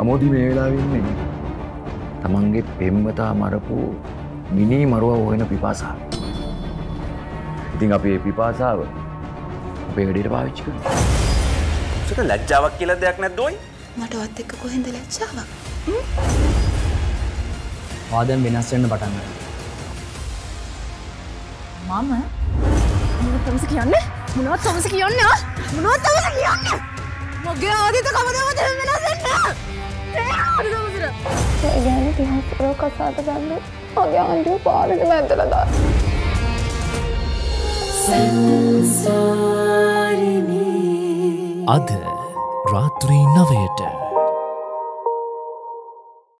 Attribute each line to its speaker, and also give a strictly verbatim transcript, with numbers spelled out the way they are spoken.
Speaker 1: හැමෝටම මේ වෙලාවෙ ඉන්නේ තමන්ගේ පෙම්වතා මරපු මිනි මරුවා හොයන පිපාසාව. ඉතින් අපි මේ පිපාසාව අපේ වැඩේට පාවිච්චි කරනවා.
Speaker 2: ඒක ලැජ්ජාවක් කියලා දෙයක් නැද්ද ඔයි?
Speaker 3: මටවත් එක්ක කොහෙන්ද ලැජ්ජාවක්?
Speaker 4: ආදම් වෙනස් වෙන්න පටන් ගන්නවා.
Speaker 3: මම මොනවද තමස කියන්නේ? මොනවද තමස කියන්නේ? මොනවද තමස කියන්නේ? මගේ ආදිත කවදාවත් වෙනස් වෙන්නේ නැහැ. ඒ ආදිත තමසට. ඒ කියන්නේ තිහස් රෝකසාට ගන්න. මගේ ආන්ටිව පාරේ වැද්දලා දාන්න.
Speaker 5: අද රාත්‍රී නවයට